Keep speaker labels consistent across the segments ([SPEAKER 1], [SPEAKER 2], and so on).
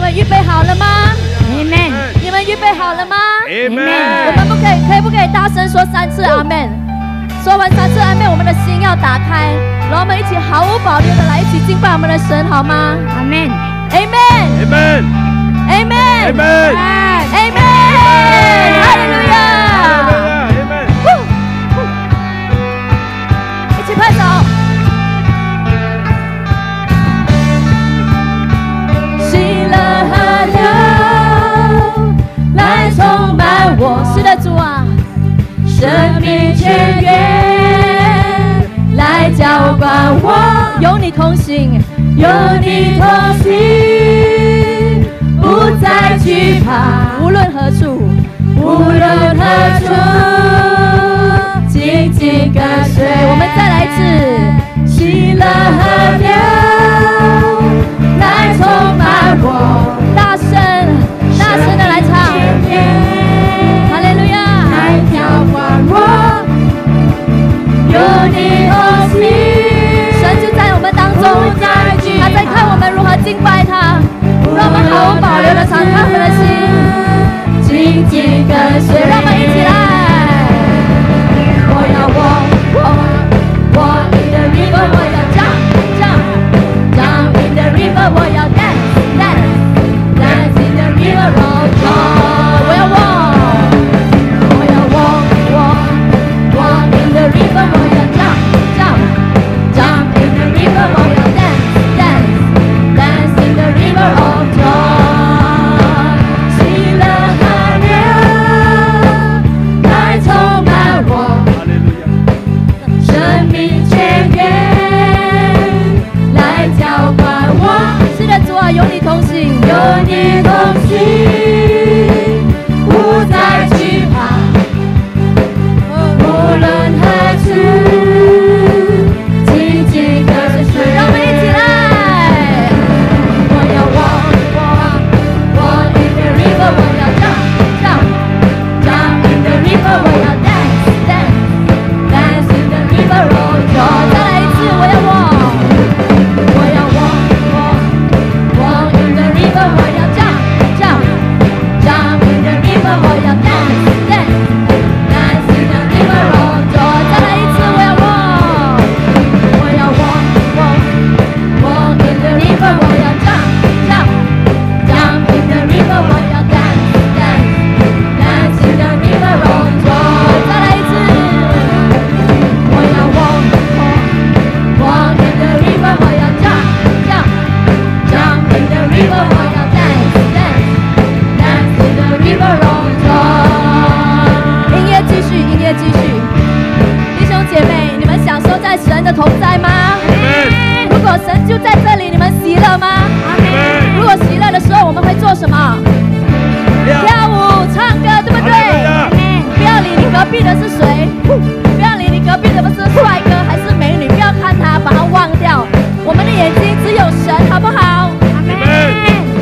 [SPEAKER 1] 们预备好了吗
[SPEAKER 2] Amen
[SPEAKER 1] 你们预备好了吗
[SPEAKER 2] Amen
[SPEAKER 1] 我们可不可以大声说3次阿们？说完3次阿们，我们的心要打开，然后我们一起毫无保留的来一起敬拜我们的神，好吗
[SPEAKER 2] Amen
[SPEAKER 1] Amen
[SPEAKER 3] Amen
[SPEAKER 1] Amen
[SPEAKER 3] Amen
[SPEAKER 1] Amen 哈利路亚
[SPEAKER 3] Amen
[SPEAKER 1] 一起拍手。来充满我，是的主啊，生命泉源来浇灌我，有你同行，有你同行，不再惧怕，无论何处，无论何处，紧紧跟随。我们再来一次，喜乐和流来充满我，大声的来唱，哈利路亚！来浇灌我，有你同行，神就在我们当中，他在看我们如何敬拜他，让我们毫无保留的敞开我们的心，紧紧跟随，让我们一起来。我要walk in the river， 我要jump in the river， 我要dance in the river of joy。我要walk in the river， 我要jump in the river， 我要dance in the river of joy。喜乐和流来充满我，生命泉源来浇灌我。是的，主啊，有你同行，有你同行，不再惧怕，无论何处，紧紧跟随。让我们一起来！我要walk in the river， 我要jump in the river， 我要dance in the river of joy。再来一次，我要walk in the river， 我要jump in the river， 我要dance in the river of joy。再来一次，我要walk in the river， 我要jump in the river， 我要dance in the river of joy。再来一次，我要walk in the river， 我要jump in the river， 我要dance in the river of joy。音乐继续，弟兄姐妹，你们享受在神的同在吗？如果神就在这里，你们喜乐吗？如果喜乐的时候，我们会做什么？跳舞、唱歌，对不对？不要理你隔壁的是谁，不要理你隔壁的是帅哥还是美女，不要看他，把他忘掉。我们的眼睛只有神，好不好？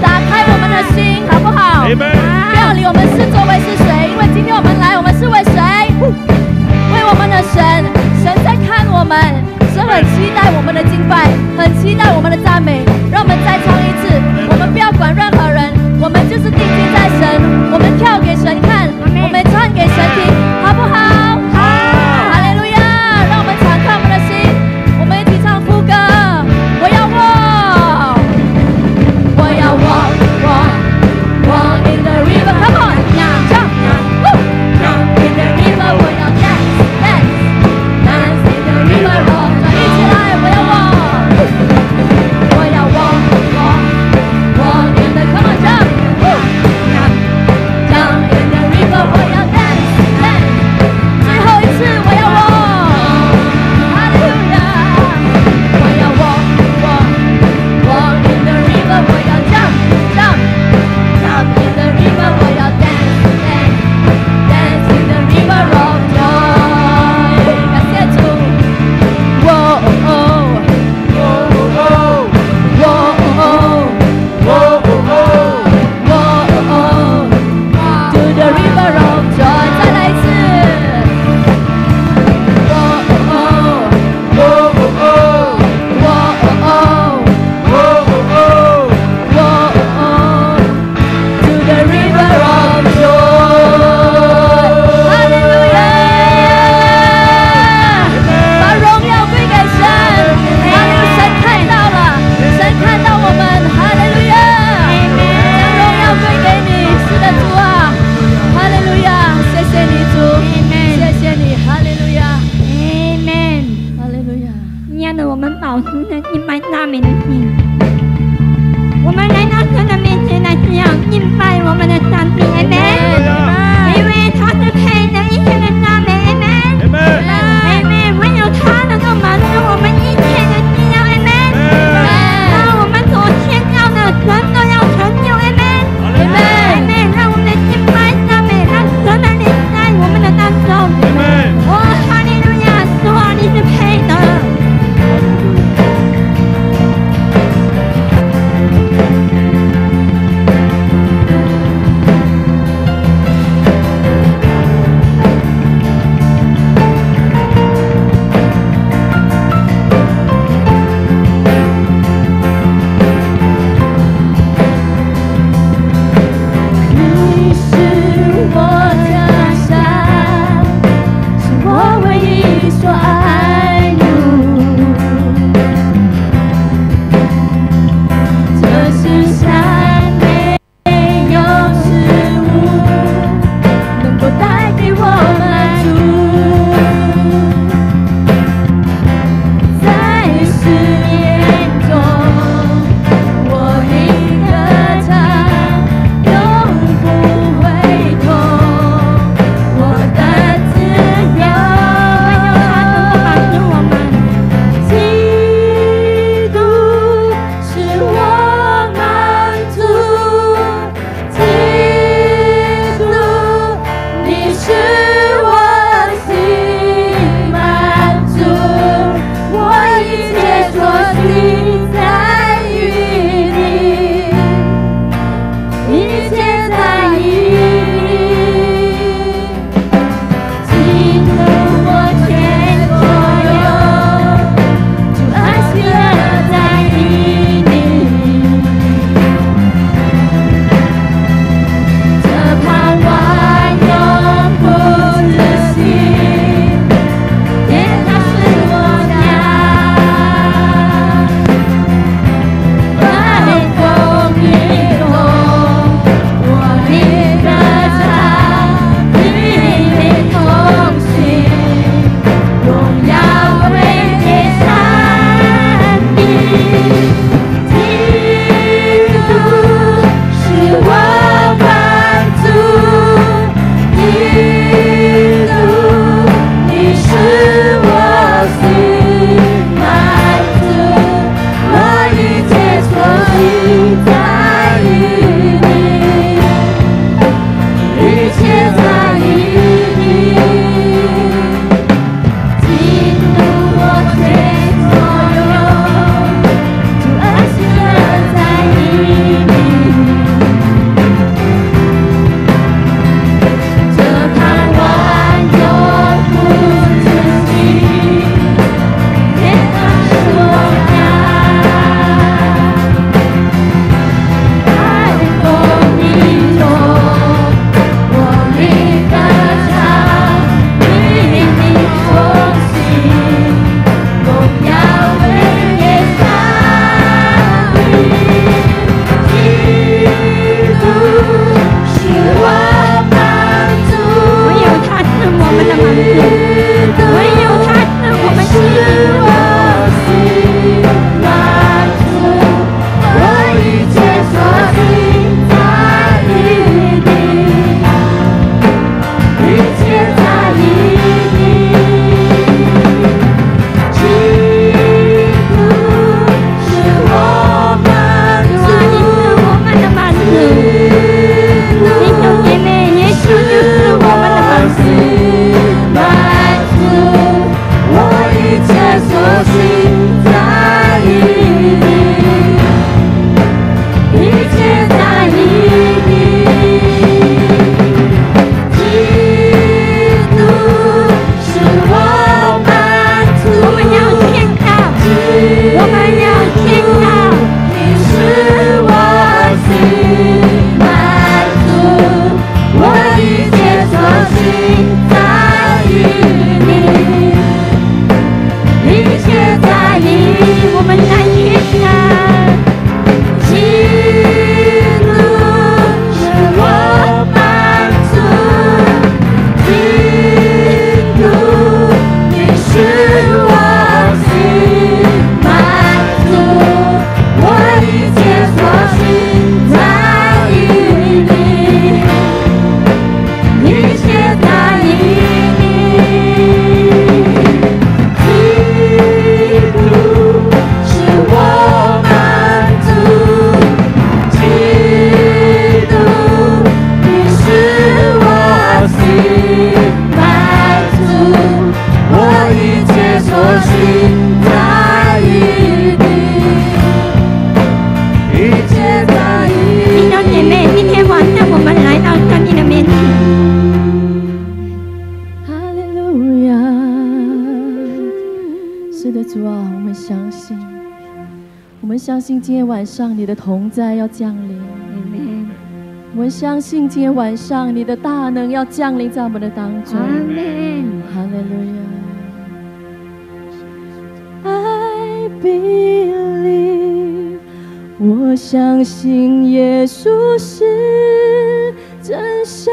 [SPEAKER 1] 相信今天晚上你的同在要降临。
[SPEAKER 2] Amen。
[SPEAKER 1] 我们相信今天晚上你的大能要降临在我们的当中。
[SPEAKER 2] Amen。
[SPEAKER 1] 哈利路亚。I believe， 我相信耶稣是真神，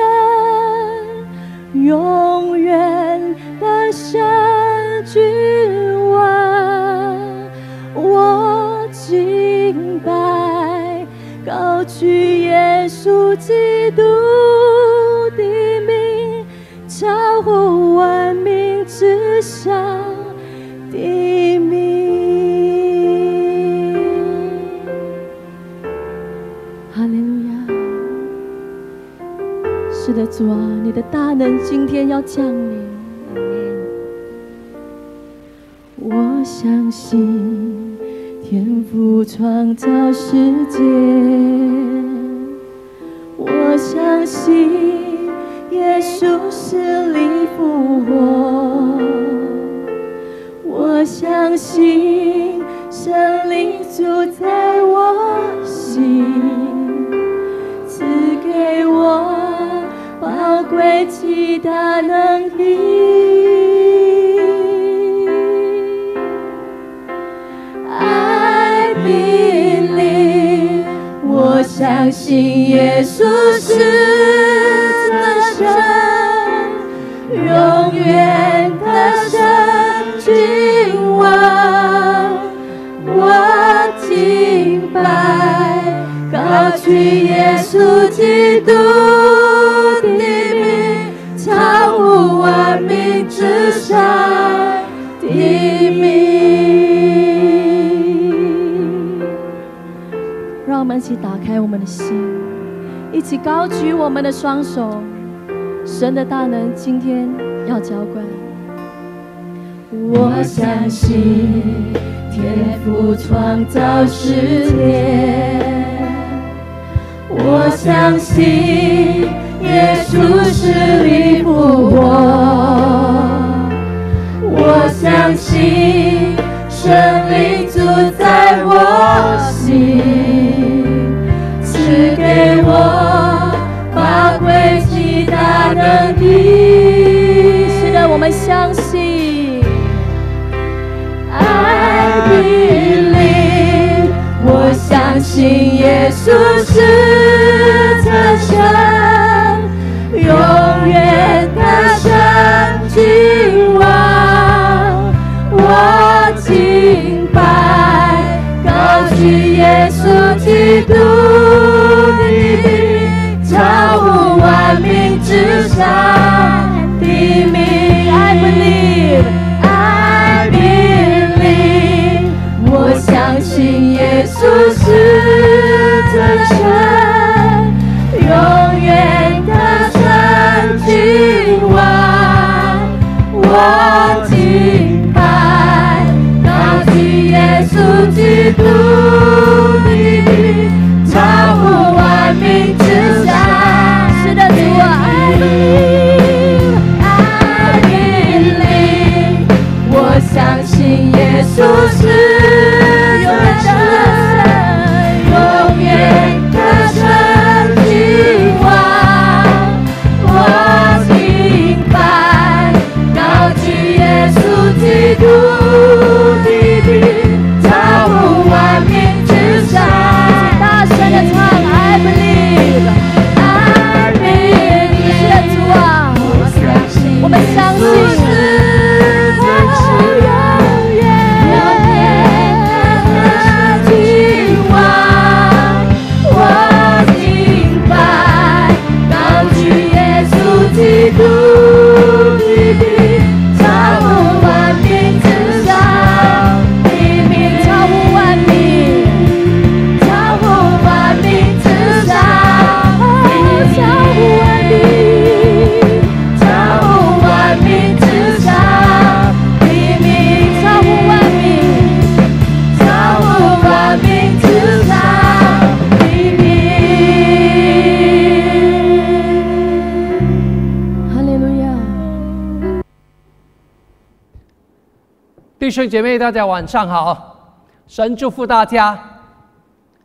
[SPEAKER 1] 永远的神君王。我敬拜，高举耶稣基督的名，超乎万民之上的名。哈利路亚！是的，主啊，你的大能今天要降临。我相信天父创造世界，我相信耶稣死里复活，我相信圣灵住在我心，赐给我宝贵极大能力。I believe， 我相信耶稣是真神，永远的神君王。我敬拜，高举耶稣基督的名，超乎万民之上的名。让我们一起打开我们的心，一起高举我们的双手。神的大能今天要浇灌。我相信天父创造世界，我相信耶稣死里复活，我相信圣灵住在我心，赐给我宝贵极大能力。是的，我们相信。I believe， 我相信耶稣是真神，永远的神君王。我敬拜，高举耶稣基督的名，超乎万民之上的名。I believe， 我相信耶稣是真神，永远的神君王。我敬拜，高举耶稣基督的名，超乎万民之上。是的，主啊，I believe， 我相信耶稣是永远的神君王。我敬拜，高举耶稣基督的名，超乎万民之上。大声的唱 I believe， 是的，主啊，我们相信
[SPEAKER 4] 弟兄姐妹，大家晚上好！神祝福大家，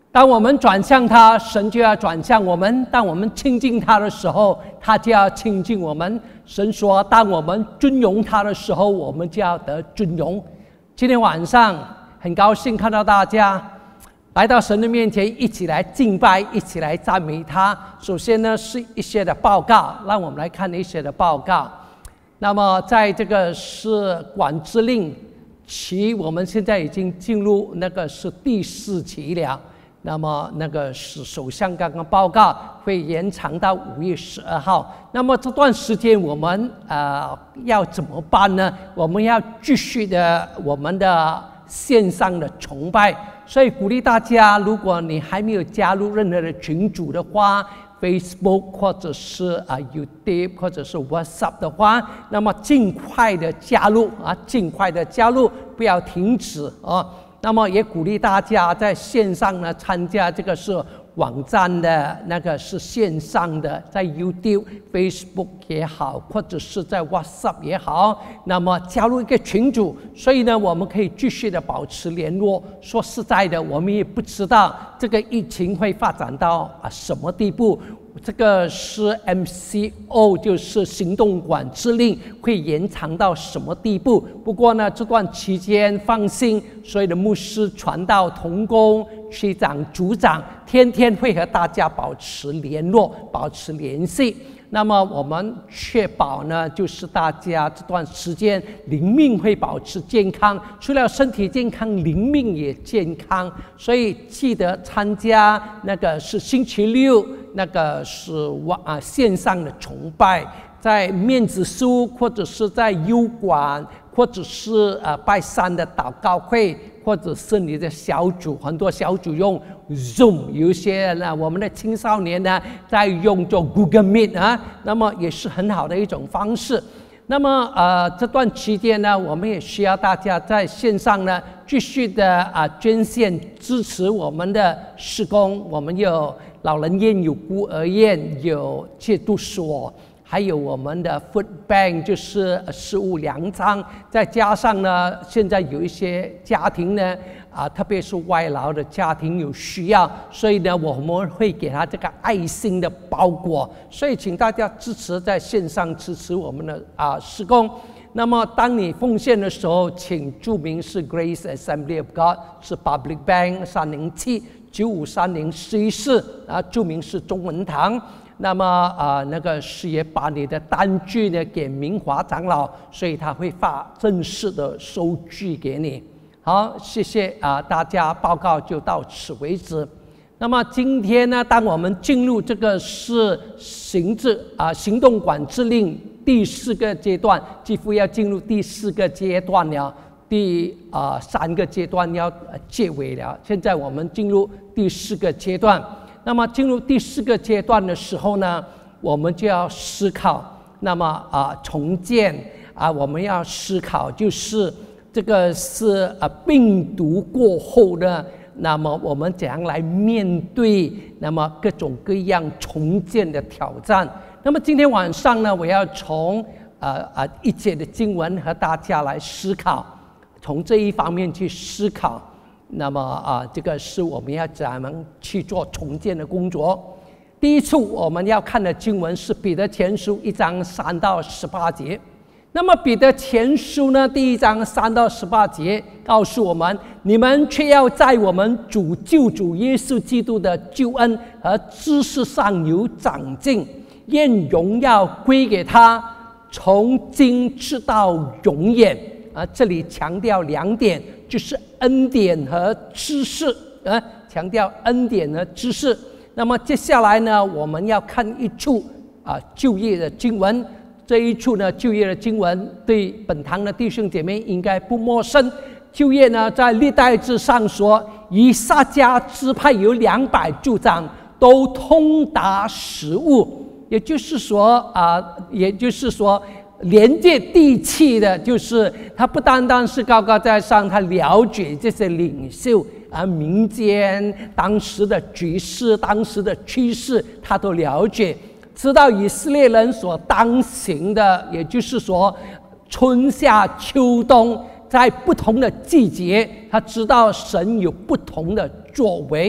[SPEAKER 4] 当我们转向他，神就要转向我们；当我们亲近他的时候，他就要亲近我们。神说，当我们尊荣他的时候，我们就要得尊荣。今天晚上很高兴看到大家来到神的面前，一起来敬拜，一起来赞美他。首先呢，是一些的报告，让我们来看一些的报告。那么在这个是管制令期，我们现在已经进入那个是第4期了。那么那个是首相刚刚报告会延长到5月12号。那么这段时间我们要怎么办呢？我们要继续的我们的线上的崇拜，所以鼓励大家，如果你还没有加入任何的群组的话， Facebook 或者是YouTube 或者是 WhatsApp 的话，那么尽快的加入尽快的加入，不要停止那么也鼓励大家在线上呢参加这个是网站的那个是线上的，在 YouTube、Facebook 也好，或者是在 WhatsApp 也好，那么加入一个群组，所以呢我们可以继续的保持联络。说实在的，我们也不知道这个疫情会发展到什么地步。这个是 MCO， 就是行动管制令会延长到什么地步？不过呢，这段期间放心，所有的牧师、传道、同工、区长、组长，天天会和大家保持联络、保持联系。那么我们确保呢，就是大家这段时间灵命会保持健康，除了身体健康，灵命也健康。所以记得参加那个是星期六，那个是线上的崇拜，在面子书或者是在油管，或者是拜三的祷告会，或者是你的小组，很多小组用 Zoom， 有一些呢，我们的青少年呢在用做 Google Meet 那么也是很好的一种方式。那么这段期间呢，我们也需要大家在线上呢继续的捐献支持我们的事工。我们有老人院，有孤儿院，有戒毒所，还有我们的 Food Bank， 就是食物粮仓，再加上呢，现在有一些家庭呢，特别是外劳的家庭有需要，所以呢，我们会给他这个爱心的包裹，所以请大家支持，在线上支持我们的事工。那么，当你奉献的时候，请注明是 Grace Assembly of God， 是 Public Bank 307-9530-114，注明是中文堂。那么那个是也把你的单据呢给明华长老，所以他会发正式的收据给你。好，谢谢大家，报告就到此为止。那么今天呢，当我们进入这个是行动管制令第4个阶段，几乎要进入第4个阶段了，第3个阶段要结尾了。现在我们进入第4个阶段。那么进入第4个阶段的时候呢，我们就要思考，那么重建我们要思考，就是这个是病毒过后呢，那么我们怎样来面对那么各种各样重建的挑战。那么今天晚上呢，我要从一节的经文和大家来思考，从这一方面去思考。那么这个是我们要怎么去做重建的工作。第一处我们要看的经文是彼得前书1章3到18节。那么彼得前书呢，第1章3到18节告诉我们，你们却要在我们主救主耶稣基督的救恩和知识上有长进，愿荣耀归给他，从今直到永远。这里强调2点，就是恩典和知识强调恩典和知识。那么接下来呢，我们要看一处就业的经文。这一处呢，就业的经文对本堂的弟兄姐妹应该不陌生。就业呢，在历代志上说，以撒家支派有200族长，都通达实务，也就是说连接地气的，就是他不单单是高高在上，他了解这些领袖民间当时的局势、当时的趋势，他都了解，知道以色列人所当行的，也就是说春夏秋冬在不同的季节，他知道神有不同的作为。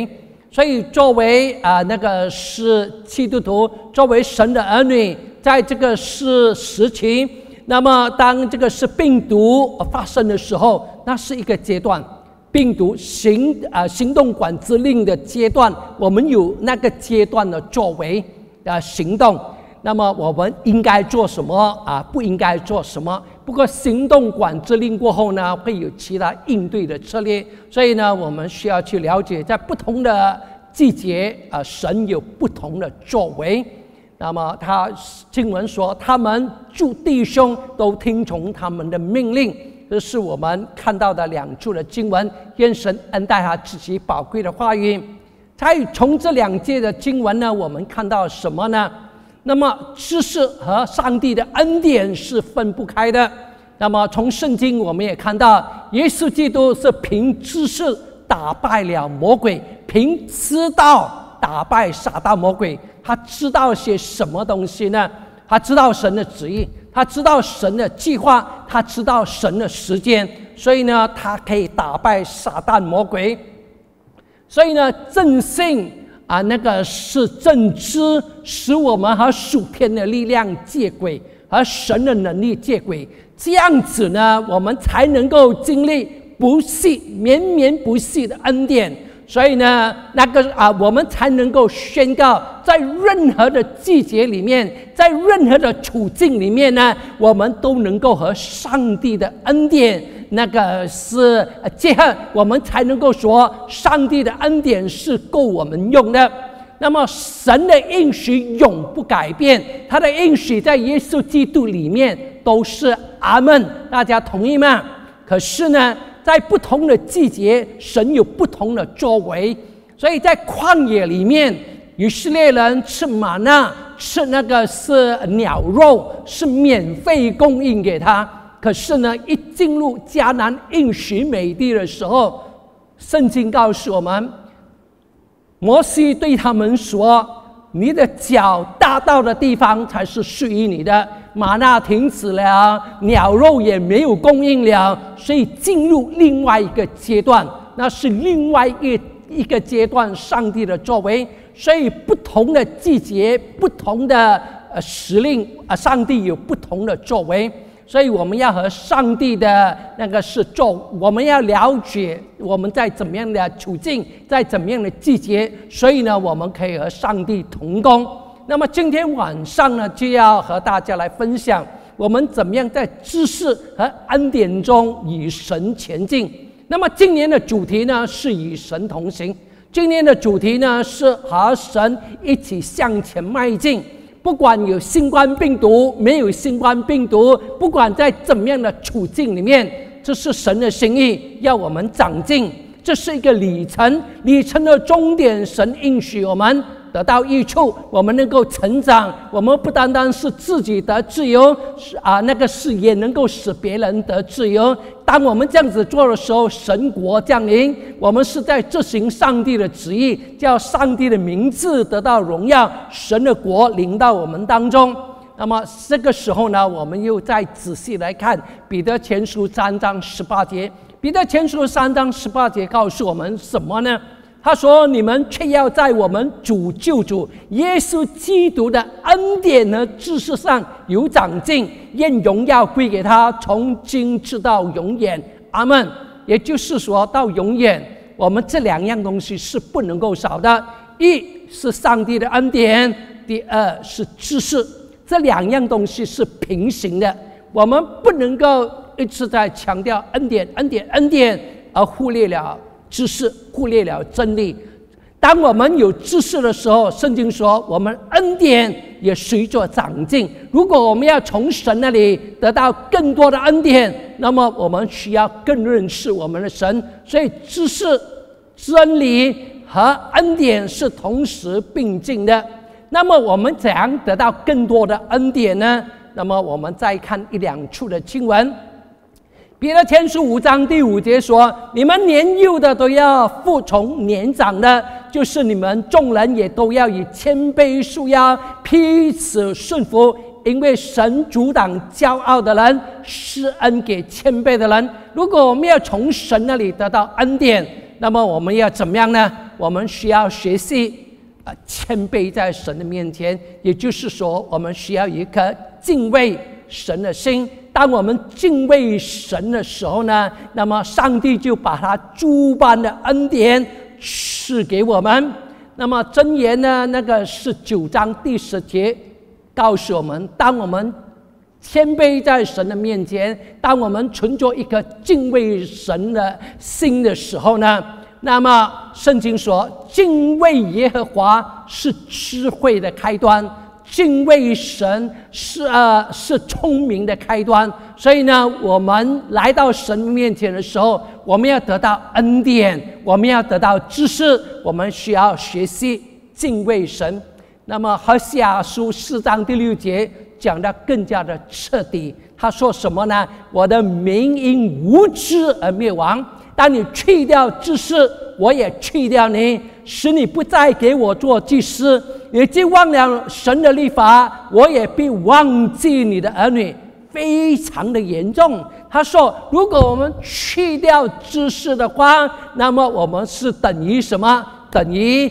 [SPEAKER 4] 所以作为是基督徒，作为神的儿女，在这个是时期，那么当这个是病毒发生的时候，那是一个阶段。病毒行动管制令的阶段，我们有那个阶段的作为行动。那么我们应该做什么不应该做什么？不过行动管制令过后呢，会有其他应对的策略。所以呢，我们需要去了解，在不同的季节神有不同的作为。那么经文说，他们诸弟兄都听从他们的命令。这是我们看到的2处的经文，愿神恩待他自己宝贵的话语。从这2节的经文呢，我们看到什么呢？那么知识和上帝的恩典是分不开的。那么从圣经我们也看到，耶稣基督是凭知识打败了魔鬼，凭知道打败撒旦魔鬼。他知道些什么东西呢？他知道神的旨意，他知道神的计划，他知道神的时间，所以呢，他可以打败撒旦魔鬼。所以呢，正信是正知，使我们和属天的力量接轨，和神的能力接轨。这样子呢，我们才能够经历绵绵不息的恩典。所以呢，我们才能够宣告，在任何的季节里面，在任何的处境里面呢，我们都能够和上帝的恩典是结合，我们才能够说，上帝的恩典是够我们用的。那么神的应许永不改变，他的应许在耶稣基督里面都是阿们，大家同意吗？可是呢，在不同的季节，神有不同的作为。所以在旷野里面，以色列人吃玛纳，吃是鸟肉，是免费供应给他。可是呢，一进入迦南应许美地的时候，圣经告诉我们，摩西对他们说，你的脚踏到的地方才是属于你的。玛纳停止了，鸟肉也没有供应了，所以进入另外一个阶段，那是另外一个阶段上帝的作为。所以不同的季节，不同的时令上帝有不同的作为。所以我们要和上帝的我们要了解我们在怎么样的处境，在怎么样的季节，所以呢，我们可以和上帝同工。那么今天晚上呢，就要和大家来分享我们怎么样在知识和恩典中与神前进。那么今年的主题呢，是与神同行。今年的主题呢，是和神一起向前迈进。不管有新冠病毒，没有新冠病毒，不管在怎么样的处境里面，这是神的心意，要我们长进。这是一个里程的终点，神应许我们得到益处，我们能够成长。我们不单单是自己得自由，也能够使别人得自由。当我们这样子做的时候，神国降临，我们是在执行上帝的旨意，叫上帝的名字得到荣耀，神的国临到我们当中。那么这个时候呢，我们又再仔细来看彼得前书3章18节。彼得前书3章18节告诉我们什么呢？他说，你们却要在我们主救主耶稣基督的恩典和知识上有长进，愿荣耀归给他，从今直到永远。阿们。也就是说，到永远，我们这2样东西是不能够少的。一是上帝的恩典，第二是知识。这2样东西是平行的，我们不能够一直在强调恩典，而忽略了知识，忽略了真理。当我们有知识的时候，圣经说我们恩典也随着长进。如果我们要从神那里得到更多的恩典，那么我们需要更认识我们的神。所以知识、真理和恩典是同时并进的。那么我们怎样得到更多的恩典呢？那么我们再看1-2处的经文。彼得前书5章第5节说，你们年幼的都要服从年长的，就是你们众人也都要以谦卑束腰，彼此顺服，因为神阻挡骄傲的人，施恩给谦卑的人。如果我们要从神那里得到恩典，那么我们要怎么样呢？ 我们需要学习谦卑在神的面前，也就是说，我们需要一颗敬畏神的心。当我们敬畏神的时候呢，那么上帝就把他诸般的恩典赐给我们。那么箴言呢，那个是9章第10节告诉我们，当我们谦卑在神的面前，当我们存着一颗敬畏神的心的时候呢，那么圣经说，敬畏耶和华是智慧的开端，敬畏神是聪明的开端。所以呢，我们来到神面前的时候，我们要得到恩典，我们要得到知识，我们需要学习敬畏神。那么何西阿书4章第6节讲得更加的彻底，他说什么呢？我的民因无知而灭亡，当你去掉知识，我也去掉你，使你不再给我做祭司。你既忘了神的律法，我也必忘记你的儿女。非常的严重。他说，如果我们去掉知识的话，那么我们是等于什么？等于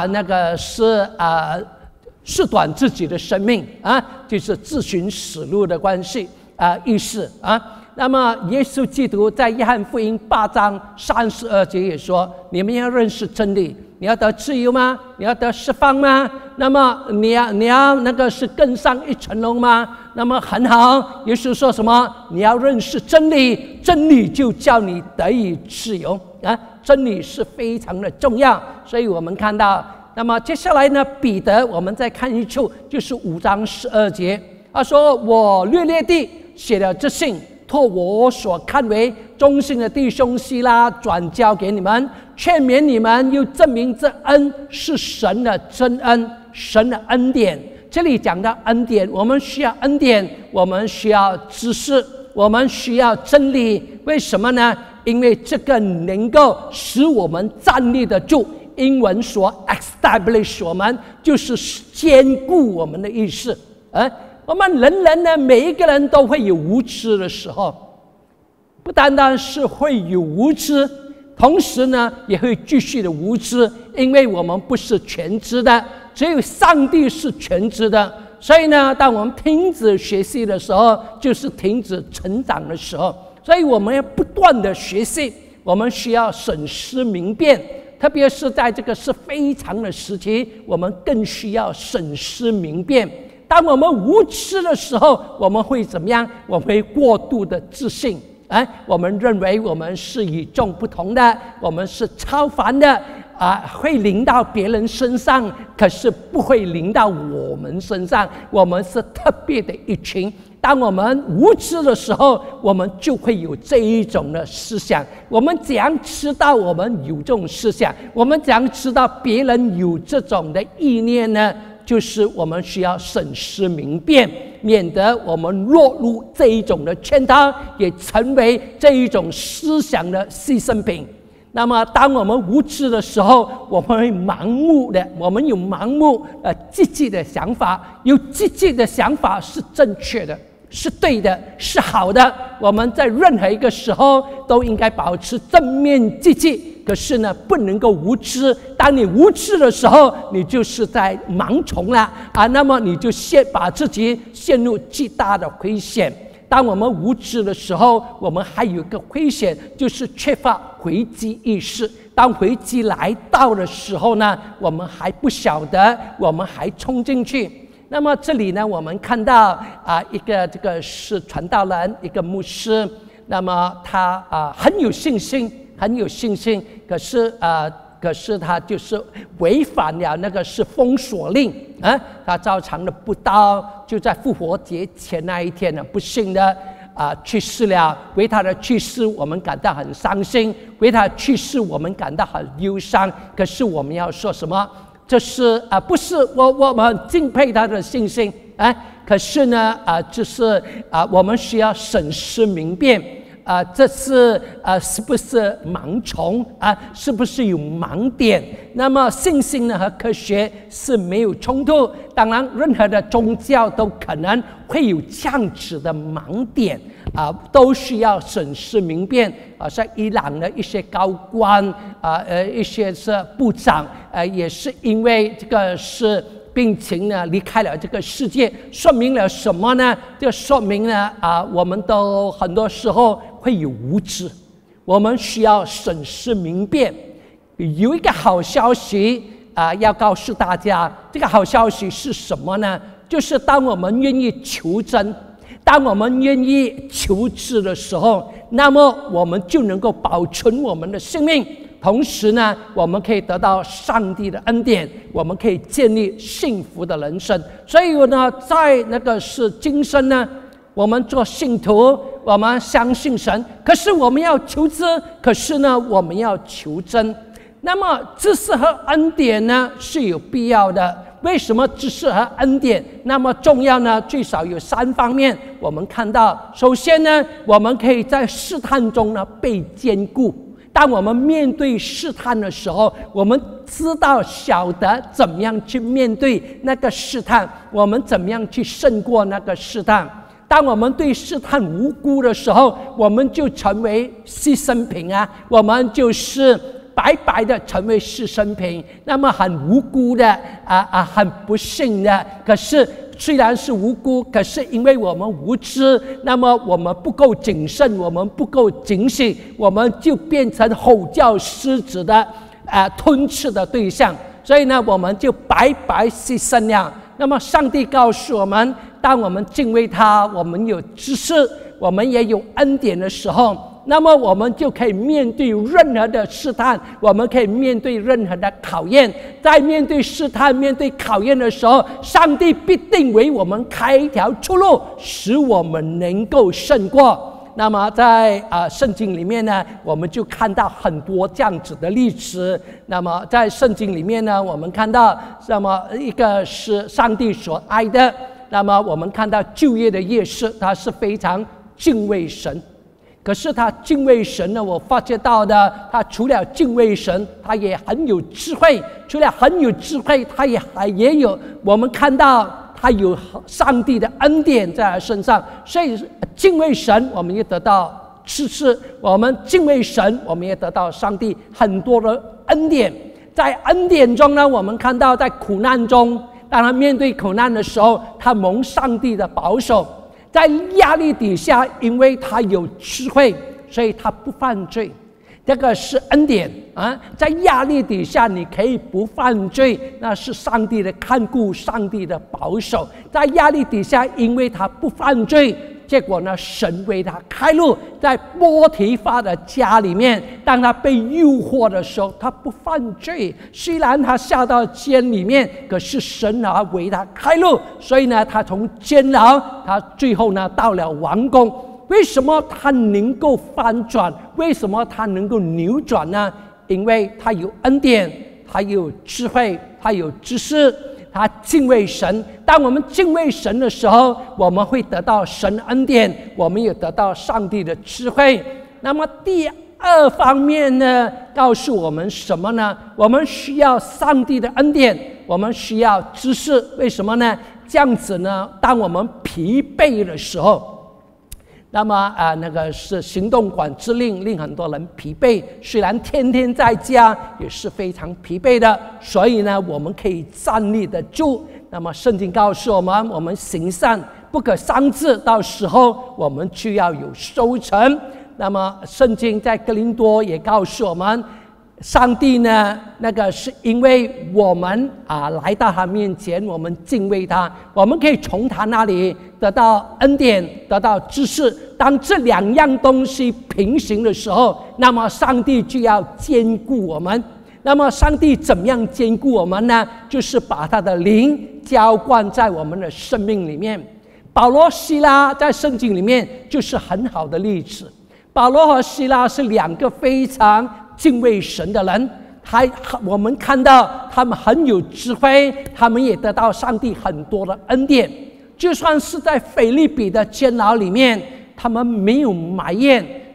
[SPEAKER 4] 缩短自己的生命就是自寻死路的关系意思那么耶稣基督在约翰福音8章32节也说，你们要认识真理，你要得自由吗？你要得释放吗？那么你要那个是更上一层楼吗？那么很好，耶稣说什么？你要认识真理，真理就叫你得以自由真理是非常的重要。所以我们看到，那么接下来呢，彼得我们再看一处，就是5章12节，他说，我略略地写了这信，托我所看为忠心的弟兄希拉转交给你们，劝勉你们，又证明这恩是神的真恩，神的恩典。这里讲到恩典，我们需要恩典，我们需要知识，我们需要真理。为什么呢？因为这个能够使我们站立得住。英文说 establish 我们，就是坚固我们的意思我们人呢，每一个人都会有无知的时候，不单单是会有无知，同时呢也会继续的无知，因为我们不是全知的，只有上帝是全知的。所以呢，当我们停止学习的时候，就是停止成长的时候。所以我们要不断的学习，我们需要审思明辨，特别是在这个是非常的时期，我们更需要审思明辨。当我们无知的时候，我们会怎么样？我们会过度的自信我们认为我们是与众不同的，我们是超凡的会临到别人身上，可是不会临到我们身上，我们是特别的一群。当我们无知的时候，我们就会有这一种的思想。我们怎样知道我们有这种思想？我们怎样知道别人有这种的意念呢？就是我们需要审思明辨，免得我们落入这一种的圈套，也成为这一种思想的牺牲品。那么当我们无知的时候，我们会盲目的，我们有盲目积极的想法，有积极的想法是正确的，是对的，是好的。我们在任何一个时候都应该保持正面积极，可是呢，不能够无知。当你无知的时候，你就是在盲从了那么你就把自己陷入极大的危险。当我们无知的时候，我们还有一个危险，就是缺乏危机意识。当危机来到的时候呢，我们还不晓得，我们还冲进去。那么这里呢，我们看到一个这个是传道人，一个牧师，那么他很有信心，可是他就是违反了那个是封锁令他照常的不到，就在复活节前那一天呢，不幸的去世了。为他的去世，我们感到很伤心；为他的去世，我们感到很忧伤。可是我们要说什么？这是不是我们敬佩他的信心可是呢就是我们需要审思明辨这是是不是盲从啊？是不是有盲点？那么信心呢和科学是没有冲突。当然，任何的宗教都可能会有这样子的盲点都需要审视明辨。像伊朗的一些高官一些是部长也是因为这个是病情呢离开了这个世界，说明了什么呢？这说明呢我们都很多时候会有无知，我们需要审视明辨。有一个好消息要告诉大家，这个好消息是什么呢？就是当我们愿意求真，当我们愿意求知的时候，那么我们就能够保存我们的性命。同时呢，我们可以得到上帝的恩典，我们可以建立幸福的人生。所以呢，在那个是今生呢，我们做信徒，我们相信神，可是我们要求知，可是呢，我们要求真。那么知识和恩典呢是有必要的。为什么知识和恩典那么重要呢？最少有3方面我们看到。首先呢，我们可以在试探中呢被坚固。当我们面对试探的时候，我们知道晓得怎么样去面对那个试探，我们怎么样去胜过那个试探。当我们对试探无辜的时候，我们就成为牺牲品我们就是白白的成为牺牲品，那么很无辜的很不幸的。可是虽然是无辜，可是因为我们无知，那么我们不够谨慎，我们不够警醒，我们就变成吼叫狮子的吞吃的对象。所以呢，我们就白白牺牲了。那么上帝告诉我们，当我们敬畏他，我们有知识，我们也有恩典的时候，那么我们就可以面对任何的试探，我们可以面对任何的考验。在面对试探、面对考验的时候，上帝必定为我们开一条出路，使我们能够胜过。那么在圣经里面呢，我们就看到很多这样子的例子。那么在圣经里面呢，我们看到那么一个是上帝所爱的，那么我们看到旧约的夜市，他是非常敬畏神。可是他敬畏神呢，我发觉到的，他除了敬畏神，他也很有智慧。除了很有智慧，他也有我们看到他有上帝的恩典在他身上。所以敬畏神，我们也得到知识；我们敬畏神，我们也得到上帝很多的恩典。在恩典中呢，我们看到在苦难中，当他面对苦难的时候，他蒙上帝的保守。在压力底下，因为他有智慧，所以他不犯罪。这个是恩典在压力底下你可以不犯罪，那是上帝的看顾，上帝的保守。在压力底下，因为他不犯罪，结果呢，神为他开路。在波提法的家里面，当他被诱惑的时候，他不犯罪。虽然他下到监里面，可是神为他开路，所以呢，他从监牢，他最后呢到了王宫。为什么他能够翻转？为什么他能够扭转呢？因为他有恩典，他有智慧，他有知识，他敬畏神。当我们敬畏神的时候，我们会得到神恩典，我们也得到上帝的智慧。那么第二方面呢，告诉我们什么呢？我们需要上帝的恩典，我们需要知识。为什么呢？这样子呢，当我们疲惫的时候，那么那个是行动管制令很多人疲惫，虽然天天在家也是非常疲惫的，所以呢，我们可以站立得住。那么圣经告诉我们，我们行善不可伤志，到时候我们就要有收成。那么圣经在哥林多也告诉我们，上帝呢，那个是因为我们来到他面前，我们敬畏他，我们可以从他那里得到恩典，得到知识。当这2样东西平行的时候，那么上帝就要兼顾我们。那么上帝怎么样兼顾我们呢？就是把他的灵浇灌在我们的生命里面。保罗、希拉在圣经里面就是很好的例子。保罗和希拉是2个非常敬畏神的人，我们看到他们很有智慧，他们也得到上帝很多的恩典。就算是在腓立比的监牢里面，他们没有埋怨，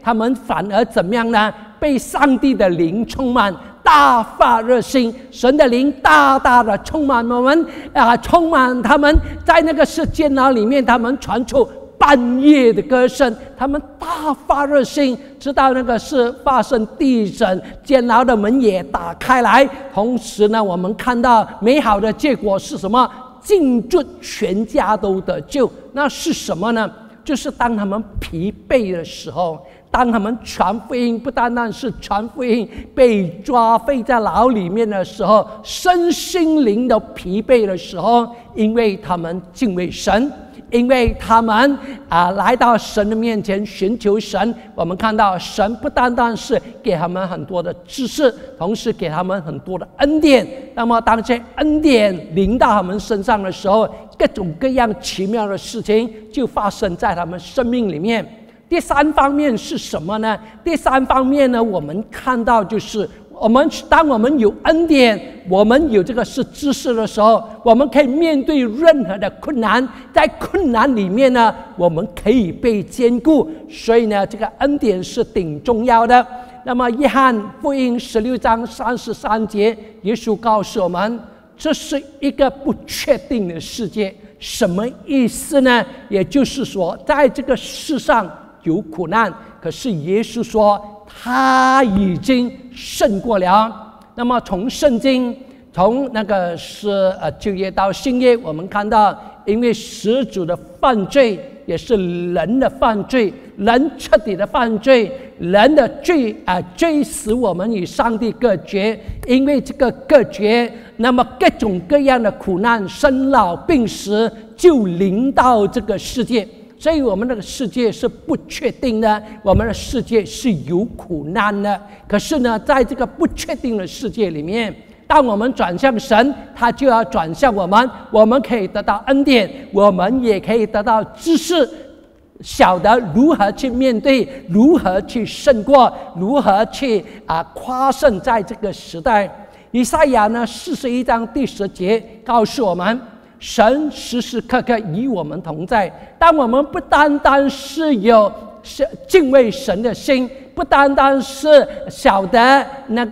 [SPEAKER 4] 他们反而怎么样呢？被上帝的灵充满，大发热心，神的灵大大的充满我们充满他们，在那个是监牢里面，他们传出半夜的歌声，他们大发热心，直到那个是发生地震，监牢的门也打开来。同时呢，我们看到美好的结果是什么？尽尽全家都得救。那是什么呢？就是当他们疲惫的时候，当他们传福音，不单单是传福音，被抓废在牢里面的时候，身心灵的疲惫的时候，因为他们敬畏神，因为他们来到神的面前寻求神。我们看到神不单单是给他们很多的知识，同时给他们很多的恩典。那么当这恩典临到他们身上的时候，各种各样奇妙的事情就发生在他们生命里面。第三方面是什么呢？第三方面呢，我们看到就是当我们有恩典，我们有这个是知识的时候，我们可以面对任何的困难，在困难里面呢，我们可以被坚固。所以呢，这个恩典是挺重要的。那么约翰福音16章33节，耶稣告诉我们，这是一个不确定的世界。什么意思呢？也就是说，在这个世上有苦难，可是耶稣说他已经胜过了。那么从圣经，从那个是旧约到新约，我们看到，因为始祖的犯罪也是人的犯罪，人彻底的犯罪，人的罪罪使我们与上帝隔绝。因为这个隔绝，那么各种各样的苦难、生老病死就临到这个世界。所以我们这个世界是不确定的，我们的世界是有苦难的。可是呢，在这个不确定的世界里面，当我们转向神，他就要转向我们，我们可以得到恩典，我们也可以得到知识，晓得如何去面对，如何去胜过，如何去夸胜在这个时代。以赛亚呢41章第10节告诉我们，神时时刻刻与我们同在。当我们不单单是有敬畏神的心，不单单是晓得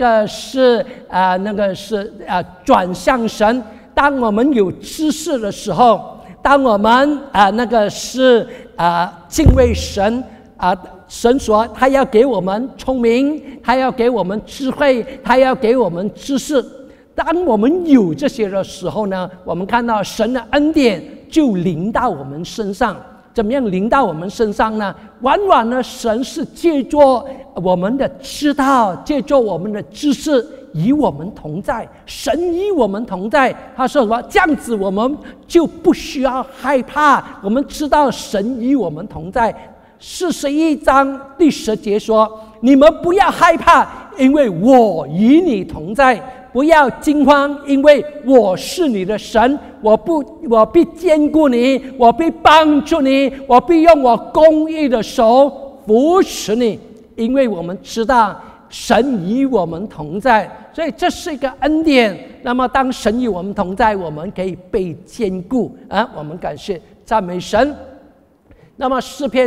[SPEAKER 4] 转向神，当我们有知识的时候，当我们敬畏神神说他要给我们聪明，他要给我们智慧，他要给我们知识。当我们有这些的时候呢，我们看到神的恩典就临到我们身上。怎么样临到我们身上呢？往往呢，神是借着我们的知道，借着我们的知识与我们同在。神与我们同在，他说什么？这样子我们就不需要害怕，我们知道神与我们同在。41章第10节说，你们不要害怕，因为我与你同在。不要惊慌，因为我是你的神，我必坚固你，我必帮助你，我必用我公义的手扶持你。因为我们知道神与我们同在，所以这是一个恩典。那么当神与我们同在，我们可以被坚固我们感谢赞美神。那么诗篇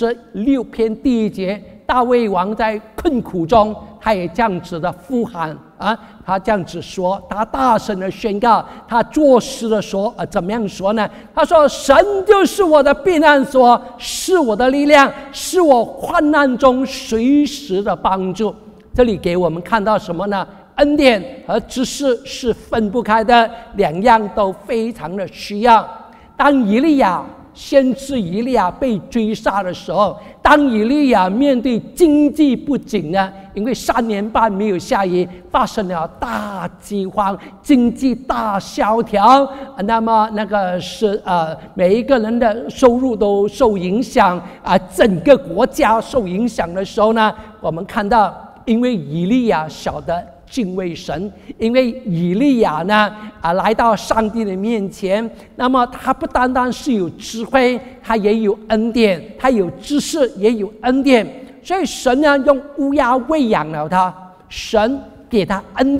[SPEAKER 4] 46篇第1节，大卫王在困苦中，他也这样子的呼喊他这样子说，他大声的宣告，他作诗的说怎么样说呢？他说，神就是我的避难所，是我的力量，是我患难中随时的帮助。这里给我们看到什么呢？恩典和知识是分不开的，两样都非常的需要。当先知以利亚被追杀的时候，当以利亚面对经济不景呢，因为3年半没有下雨，发生了大饥荒，经济大萧条，那么每一个人的收入都受影响整个国家受影响的时候呢，我们看到，因为以利亚晓得敬畏神，因为以利亚呢来到上帝的面前，那么他不单单是有智慧，他也有恩典，他有知识，也有恩典。所以神呢用乌鸦喂养了他，神给他恩典，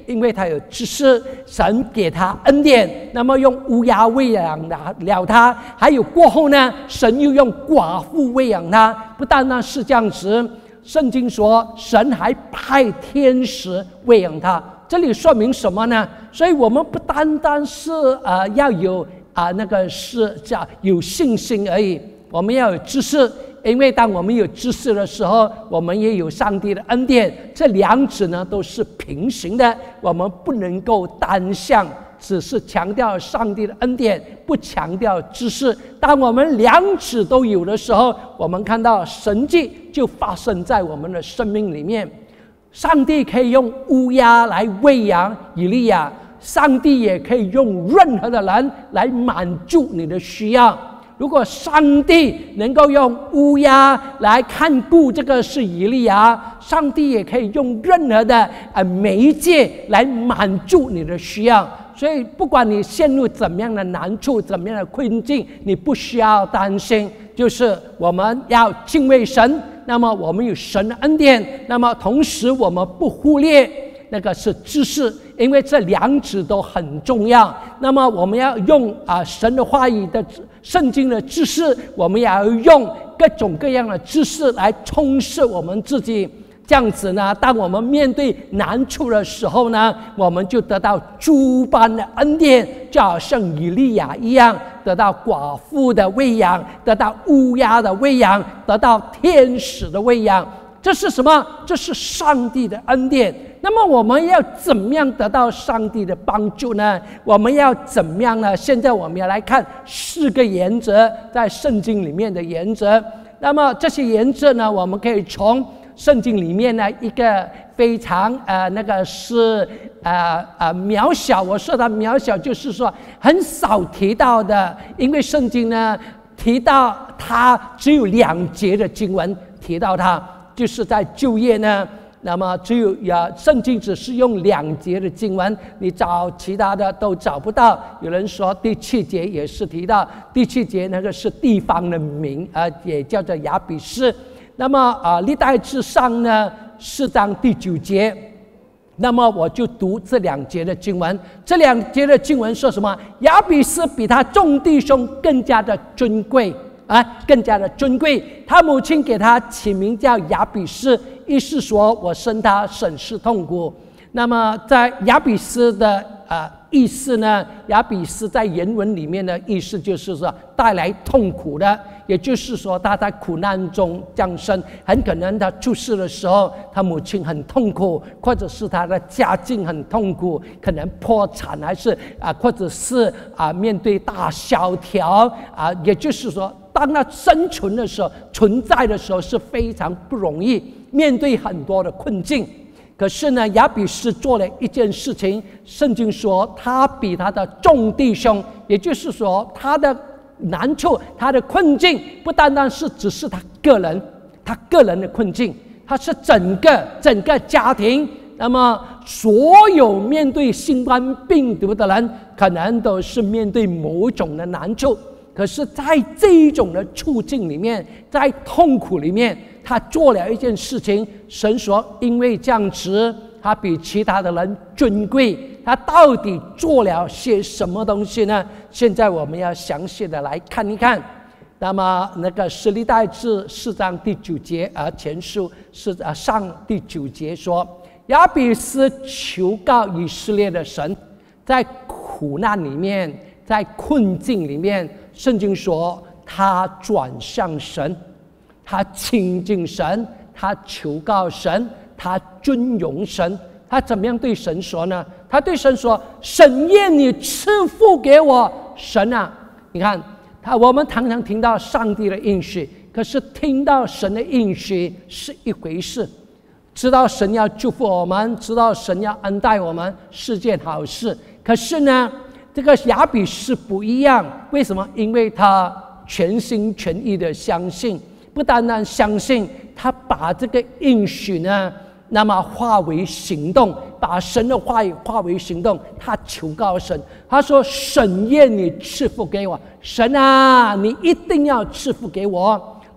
[SPEAKER 4] 因为他有知识，神给他恩典，那么用乌鸦喂养了他，还有过后呢，神又用寡妇喂养他。不单单是这样子，圣经说神还派天使喂养他。这里说明什么呢？所以我们不单单是要有那个是叫有信心而已，我们要有知识。因为当我们有知识的时候，我们也有上帝的恩典，这两者呢都是平行的，我们不能够单向，只是强调上帝的恩典，不强调知识。当我们两者都有的时候，我们看到神迹就发生在我们的生命里面。上帝可以用乌鸦来喂养以利亚，上帝也可以用任何的人来满足你的需要。如果上帝能够用乌鸦来看顾这个是以利亚，上帝也可以用任何的媒介来满足你的需要。所以不管你陷入怎么样的难处，怎么样的困境，你不需要担心，就是我们要敬畏神，那么我们有神的恩典，那么同时我们不忽略那个是知识，因为这两者都很重要。那么我们要用神的话语的圣经的知识，我们也要用各种各样的知识来充实我们自己。这样子呢，当我们面对难处的时候呢，我们就得到诸般的恩典，就好像以利亚一样，得到寡妇的喂养，得到乌鸦的喂养，得到天使的喂养。这是什么？这是上帝的恩典。那么我们要怎么样得到上帝的帮助呢？我们要怎么样呢？现在我们要来看4个原则，在圣经里面的原则。那么这些原则呢，我们可以从圣经里面呢一个非常那个是渺小，我说它渺小就是说很少提到的，因为圣经呢提到它只有2节的经文提到它，就是在旧约呢，那么只有圣经只是用2节的经文，你找其他的都找不到。有人说第7节也是提到，第7节那个是地方的名，也叫做雅比斯。那么历代志上呢4章第9节，那么我就读这2节的经文。这2节的经文说什么？雅比斯比他众弟兄更加的尊贵更加的尊贵。他母亲给他起名叫雅比斯，意思说我生他甚是痛苦。那么在雅比斯的意思呢，雅比斯在原文里面的意思就是说带来痛苦的，也就是说他在苦难中降生，很可能他出世的时候他母亲很痛苦，或者是他的家境很痛苦，可能破产，还是或者是面对大萧条也就是说当他生存的时候，存在的时候是非常不容易，面对很多的困境。可是呢，雅比斯做了一件事情，圣经说他比他的众弟兄，也就是说他的难处，他的困境不单单是只是他个人的困境，他是整个家庭。那么所有面对新冠病毒的人，可能都是面对某种的难处。可是在这一种的处境里面，在痛苦里面，他做了一件事情，神说因为这样子他比其他的人尊贵。他到底做了些什么东西呢？现在我们要详细的来看一看。那么那个是历代志4章第9节前书是上第9节说，雅比斯求告以色列的神，在苦难里面，在困境里面，圣经说他转向神，他亲近神，他求告神，他尊荣神。他怎么样对神说呢？他对神说，神愿你赐福给我。神啊，你看我们常常听到上帝的应许，可是听到神的应许是一回事，知道神要祝福我们，知道神要恩待我们是件好事。可是呢，这个雅比斯不一样，为什么？因为他全心全意的相信，不单单相信，他把这个应许呢那么化为行动，把神的话语化为行动。他求告神，他说神愿你赐福给我，神啊，你一定要赐福给我。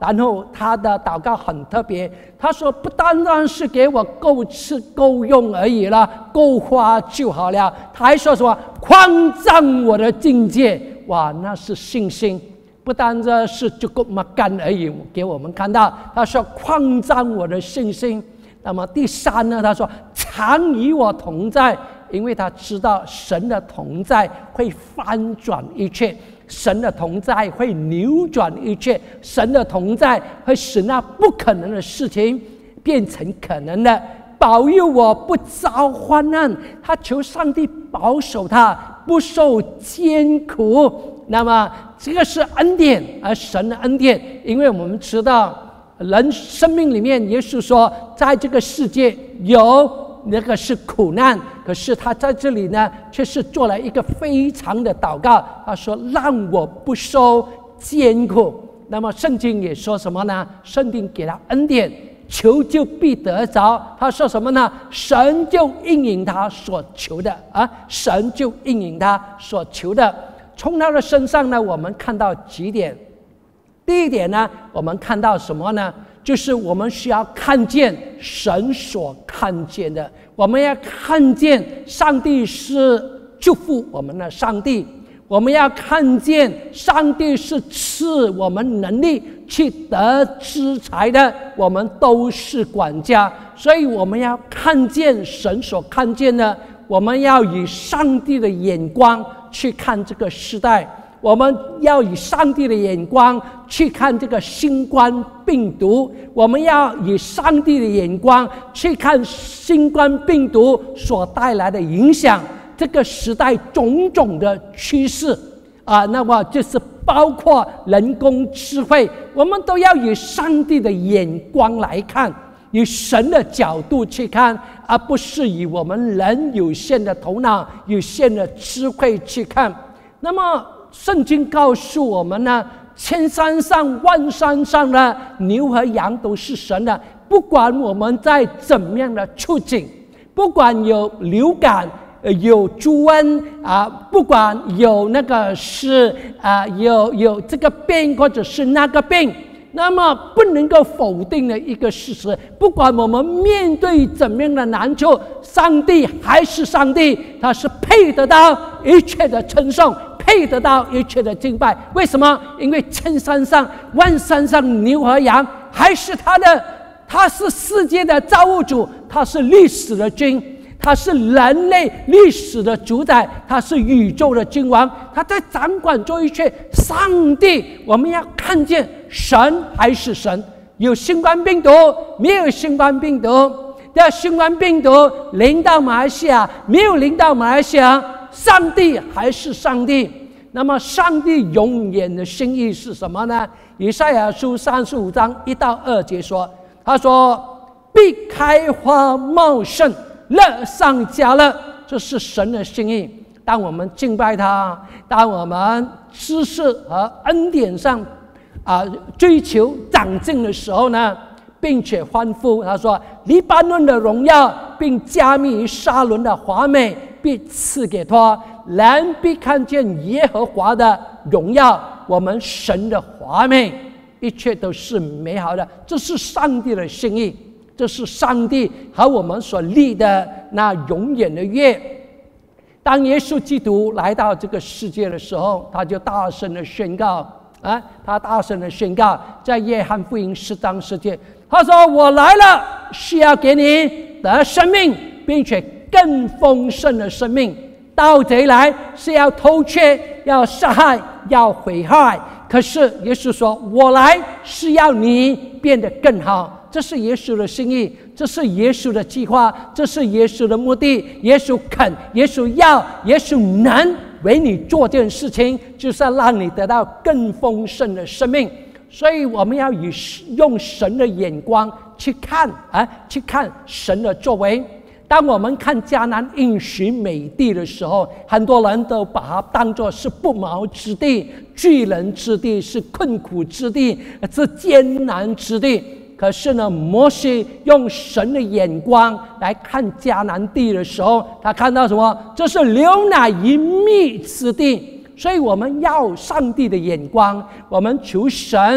[SPEAKER 4] 然后他的祷告很特别，他说不单单是给我够吃够用而已了，够花就好了，他还说什么扩张我的境界。哇，那是信心，不单单是就够干而已，给我们看到他说扩张我的信心。那么第三呢，他说常与我同在，因为他知道神的同在会翻转一切，神的同在会扭转一切，神的同在会使那不可能的事情变成可能的，保佑我不遭患难。他求上帝保守他不受艰苦。那么这个是恩典，而神的恩典，因为我们知道人生命里面，耶稣说在这个世界有那个是苦难，可是他在这里呢却是做了一个非常的祷告，他说让我不受艰苦。那么圣经也说什么呢？圣经给他恩典，求就必得着。他说什么呢？神就应允他所求的神就应允他所求的。从他的身上呢，我们看到几点。第一点呢，我们看到什么呢？就是我们需要看见神所看见的，我们要看见上帝是祝福我们的上帝，我们要看见上帝是赐我们能力去得资财的，我们都是管家，所以我们要看见神所看见的，我们要以上帝的眼光去看这个时代，我们要以上帝的眼光去看这个新冠病毒，我们要以上帝的眼光去看新冠病毒所带来的影响，这个时代种种的趋势那么就是包括人工智慧，我们都要以上帝的眼光来看，以神的角度去看，而不是以我们人有限的头脑、有限的智慧去看。那么圣经告诉我们呢，千山上万山上的牛和羊都是神的，不管我们在怎么样的处境，不管有流感有猪瘟不管有那个是有这个病或者是那个病，那么不能够否定的一个事实，不管我们面对怎么样的难处，上帝还是上帝，他是配得到一切的称颂，配得到一切的敬拜。为什么？因为千山上万山上牛和羊还是他的，他是世界的造物主，他是历史的君，他是人类历史的主宰，他是宇宙的君王，他在掌管着一切。上帝，我们要看见神还是神，有新冠病毒没有新冠病毒，要新冠病毒临到马来西亚没有临到马来西亚，上帝还是上帝。那么上帝永远的心意是什么呢？以赛亚书35章1到2节说，他说必开花茂盛，乐上加乐，这是神的心意。当我们敬拜他，当我们知识和恩典上追求长进的时候呢，并且欢呼，他说黎巴嫩的荣耀并加密于沙伦的华美必赐给他，人必看见耶和华的荣耀，我们神的华美，一切都是美好的。这是上帝的心意，这是上帝和我们所立的那永远的约。当耶稣基督来到这个世界的时候，他就大声的宣告他大声的宣告，在约翰福音10章10节，他说我来了是要给你得生命，并且更丰盛的生命。盗贼来是要偷窃，要杀害，要毁害，可是耶稣说我来是要你变得更好。这是耶稣的心意，这是耶稣的计划，这是耶稣的目的。耶稣肯，耶稣要，耶稣能为你做件事情，就是要让你得到更丰盛的生命。所以我们要用神的眼光去看去看神的作为。当我们看迦南应许美地的时候，很多人都把它当作是不毛之地、巨人之地，是困苦之地，是艰难之地。可是呢，摩西用神的眼光来看迦南地的时候，他看到什么？这是流奶与蜜之地。所以我们要上帝的眼光，我们求神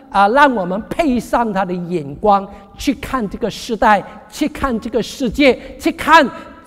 [SPEAKER 4] 让我们配上他的眼光去看这个时代，去看这个世界，去看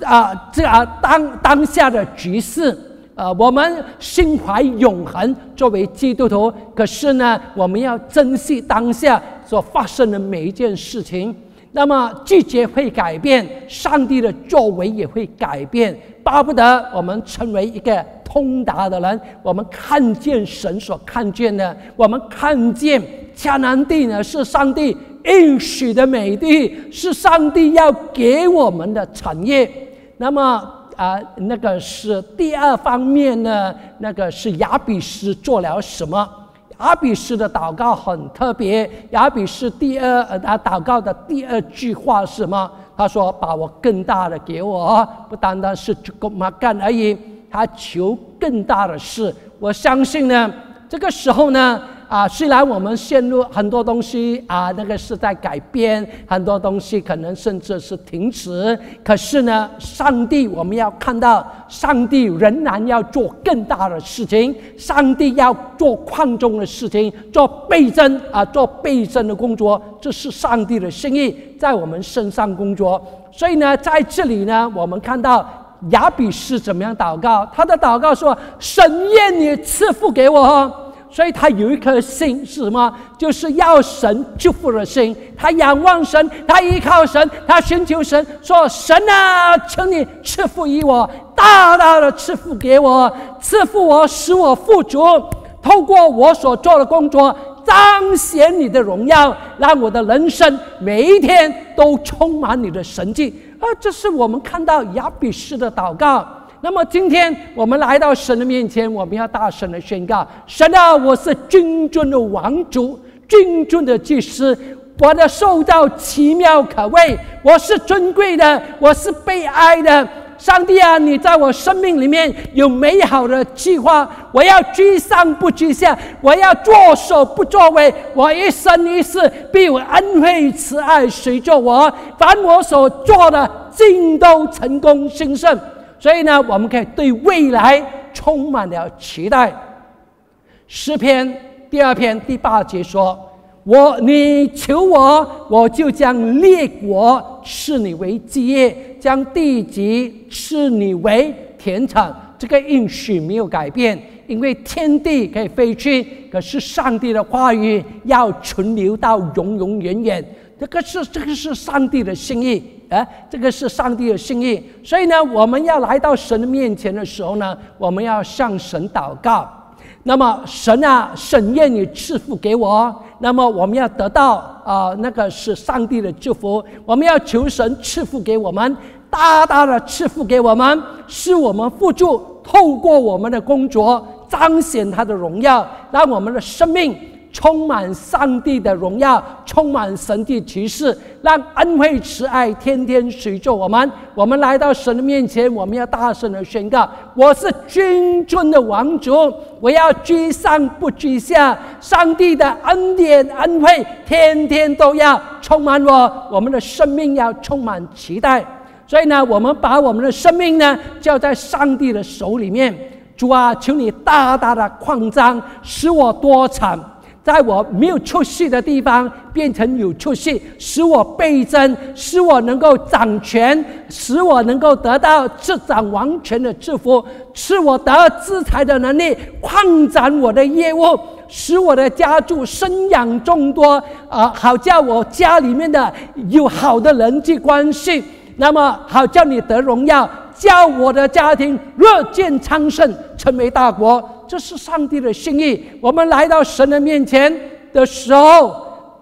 [SPEAKER 4] 当下的局势。我们心怀永恒，作为基督徒，可是呢，我们要珍惜当下所发生的每一件事情。那么季节会改变，上帝的作为也会改变，巴不得我们成为一个通达的人。我们看见神所看见的，我们看见迦南地呢是上帝应许的美地，是上帝要给我们的产业。那么那个是第二方面呢，那个是亚比斯做了什么？亚比斯的祷告很特别。亚比斯祷告的第二句话是什么？他说：“把我更大的给我，不单单是干而已，他求更大的事。”我相信呢，这个时候呢，虽然我们陷入很多东西那个是在改变，很多东西可能甚至是停止，可是呢，上帝我们要看到，上帝仍然要做更大的事情，上帝要做矿中的事情，做倍增的工作，这是上帝的心意在我们身上工作。所以呢，在这里呢，我们看到亚比斯怎么样祷告？他的祷告说：“神愿你赐福给我。”所以他有一颗心是什么？就是要神祝福的心。他仰望神，他依靠神，他寻求神，说：“神啊，求你赐福于我，大大的赐福给我，赐福我，使我富足。透过我所做的工作，彰显你的荣耀，让我的人生每一天都充满你的神迹。”这是我们看到亚比斯的祷告。那么今天我们来到神的面前，我们要大声的宣告：神啊，我是君尊的王主，君尊的祭司，我的受造奇妙可畏，我是尊贵的，我是被爱的。上帝啊，你在我生命里面有美好的计划，我要居上不居下，我要作首不作尾，我一生一世必有恩惠慈爱随着我，凡我所做的尽都成功兴盛。所以呢，我们可以对未来充满了期待。诗篇第2篇第8节说：“你求我，我就将列国赐你为基业，将地极赐你为田产。”这个应许没有改变，因为天地可以废去，可是上帝的话语要存留到永永远远。这个是上帝的心意。这个是上帝的心意。所以呢，我们要来到神的面前的时候呢，我们要向神祷告。那么神啊，神愿你赐福给我。那么我们要得到那个是上帝的祝福。我们要求神赐福给我们，大大的赐福给我们，使我们富足，透过我们的工作彰显他的荣耀，让我们的生命充满上帝的荣耀，充满神的启示，让恩惠慈爱天天随着我们。我们来到神的面前，我们要大声的宣告：我是君尊的王主，我要居上不居下。上帝的恩典恩惠天天都要充满我，我们的生命要充满期待。所以呢，我们把我们的生命呢交在上帝的手里面。主啊，求你大大的扩张，使我多产，在我没有出息的地方变成有出息，使我倍增，使我能够掌权，使我能够得到执掌王权的祝福，使我得资财的能力，扩展我的业务，使我的家族生养众多，好叫我家里面的有好的人际关系，那么好叫你得荣耀，叫我的家庭日渐昌盛，成为大国。这是上帝的心意。我们来到神的面前的时候，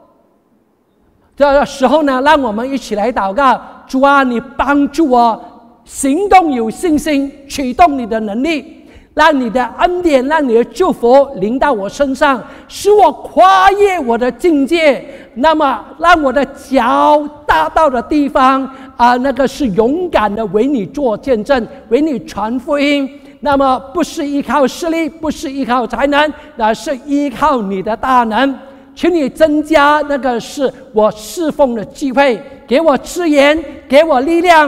[SPEAKER 4] 呢，让我们一起来祷告：主啊，你帮助我行动有信心，启动你的能力，让你的恩典，让你的祝福临到我身上，使我跨越我的境界。那么让我的脚踏到的地方那个是勇敢的为你做见证，为你传福音。那么不是依靠势力，不是依靠才能，而是依靠你的大能。请你增加那个是我侍奉的机会，给我资源，给我力量，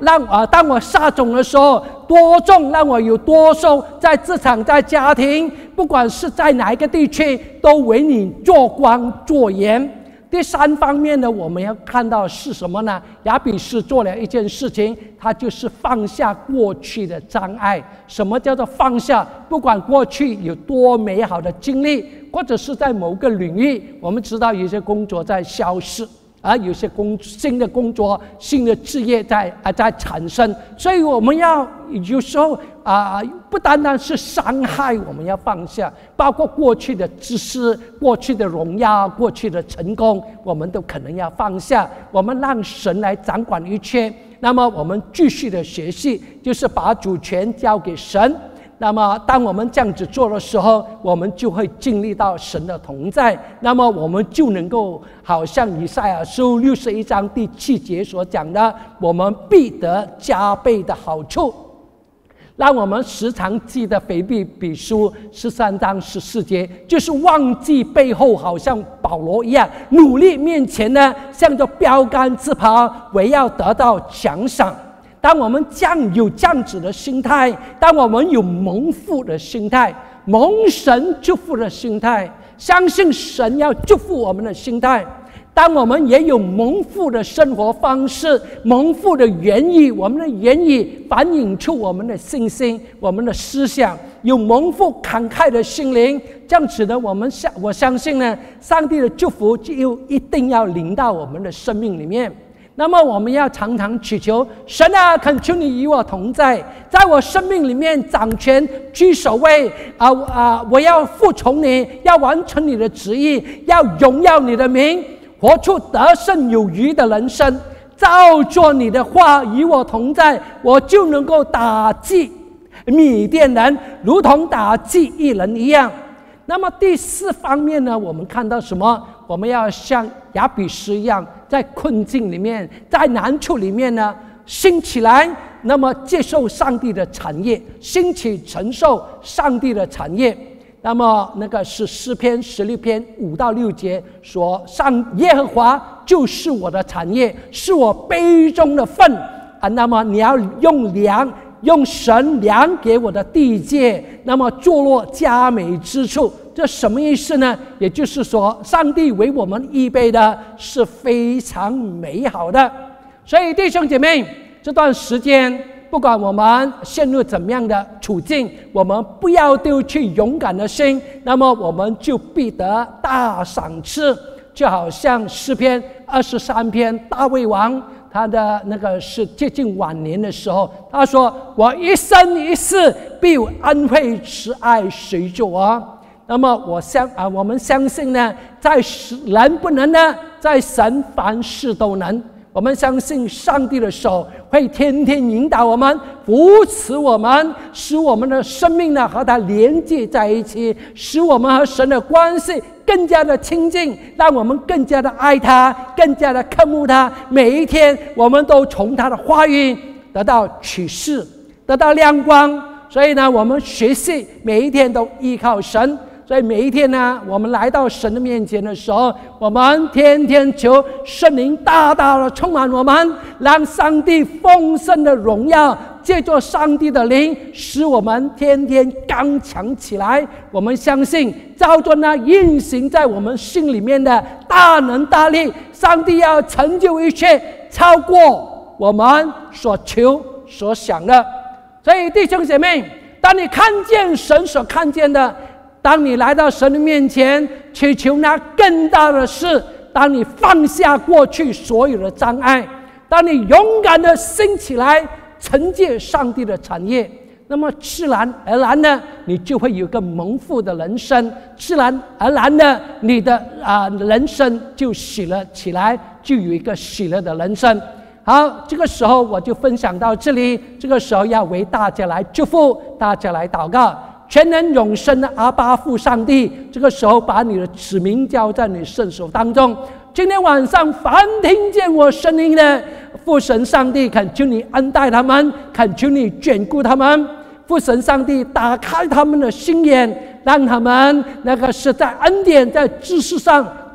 [SPEAKER 4] 当我撒种的时候，多种让我有多收，在职场在家庭，不管是在哪一个地区，都为你做光做盐。第三方面呢，我们要看到是什么呢？雅比斯做了一件事情，他就是放下过去的障碍。什么叫做放下？不管过去有多美好的经历，或者是在某个领域，我们知道有些工作在消失，有些新的工作、新的职业在产生，所以我们要有时候不单单是伤害，我们要放下，包括过去的知识、过去的荣耀、过去的成功，我们都可能要放下。我们让神来掌管一切，那么我们继续的学习，就是把主权交给神。那么当我们这样子做的时候，我们就会经历到神的同在，那么我们就能够好像以赛亚书61章第7节所讲的，我们必得加倍的好处。让我们时常记得腓立比书13章14节，就是忘记背后，好像保罗一样，努力面前呢，向着标杆直跑，为要得到奖赏。当我们有这样子的心态，当我们有蒙福的心态，蒙神祝福的心态，相信神要祝福我们的心态，当我们也有蒙福的生活方式，蒙福的言语，我们的言语反映出我们的信心，我们的思想，有蒙福慷慨的心灵，这样子呢，我相信呢，上帝的祝福就一定要临到我们的生命里面。那么我们要常常祈求神啊，恳求你与我同在，在我生命里面掌权居首位我要服从你，要完成你的旨意，要荣耀你的名，活出得胜有余的人生。照着你的话与我同在，我就能够打击米甸人，如同打击一人一样。那么第4方面呢，我们看到什么？我们要像雅比斯一样，在困境里面，在难处里面呢，兴起来，那么接受上帝的产业，兴起承受上帝的产业。那么那个是诗篇16篇5到6节说，耶和华就是我的产业，是我杯中的份那么你要用神量给我的地界，那么坐落佳美之处。这什么意思呢？也就是说，上帝为我们预备的是非常美好的。所以弟兄姐妹，这段时间不管我们陷入怎么样的处境，我们不要丢弃勇敢的心，那么我们就必得大赏赐。就好像诗篇23篇大卫王，他的那个是接近晚年的时候，他说，我一生一世必有恩惠慈爱随着我。那么我们相信呢，在人不能呢，在神凡事都能。我们相信上帝的手会天天引导我们，扶持我们，使我们的生命呢和他连接在一起，使我们和神的关系更加的亲近，让我们更加的爱他，更加的渴慕他。每一天我们都从他的话语得到启示，得到亮光。所以呢，我们学习每一天都依靠神。所以每一天呢，我们来到神的面前的时候，我们天天求圣灵大大的充满我们，让上帝丰盛的荣耀借着上帝的灵，使我们天天刚强起来。我们相信照着那运行在我们心里面的大能大力，上帝要成就一切，超过我们所求所想的。所以弟兄姐妹，当你看见神所看见的，当你来到神的面前祈求那更大的事，当你放下过去所有的障碍，当你勇敢的兴起来承接上帝的产业，那么自然而然呢，你就会有一个蒙福的人生，自然而然呢，你的人生就喜乐起来，就有一个喜乐的人生。好，这个时候我就分享到这里。这个时候要为大家来祝福，大家来祷告。全能永生的阿爸父上帝，这个时候把你的子民交在你圣手当中。今天晚上凡听见我声音的父神上帝，恳求你恩待他们，恳求你眷顾他们。父神上帝打开他们的心眼，让他们那个是在恩典在知识上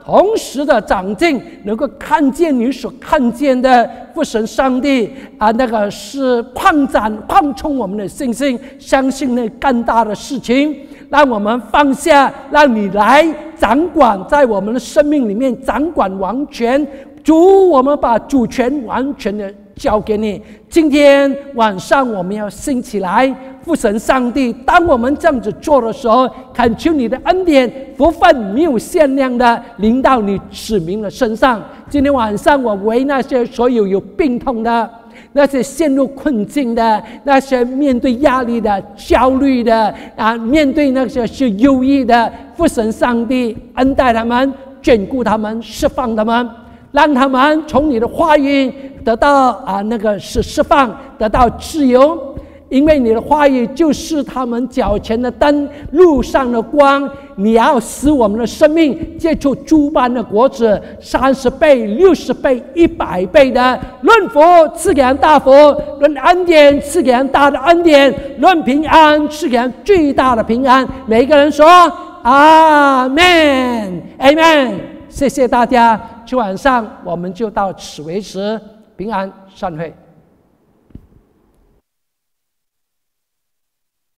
[SPEAKER 4] 同时的长进，能够看见你所看见的父神上帝那个是扩充我们的信心，相信那更大的事情，让我们放下，让你来掌管在我们的生命里面，掌管王权。主，我们把主权完全的交给你。今天晚上我们要兴起来，父神上帝，当我们这样子做的时候，恳求你的恩典福分没有限量的临到你子民的身上。今天晚上我为那些所有有病痛的，那些陷入困境的，那些面对压力的、焦虑的面对那些是忧郁的，父神上帝恩待他们，眷顾他们，释放他们，让他们从你的话语得到那个是释放，得到自由。因为你的话语就是他们脚前的灯，路上的光。你要使我们的生命结出诸般的果子，30倍、60倍、100倍的。论福赐给人大福，论恩典赐给人大的恩典，论平安赐给人最大的平安。每一个人说阿们，阿们。谢谢大家，今晚上我们就到此为止，平安散会。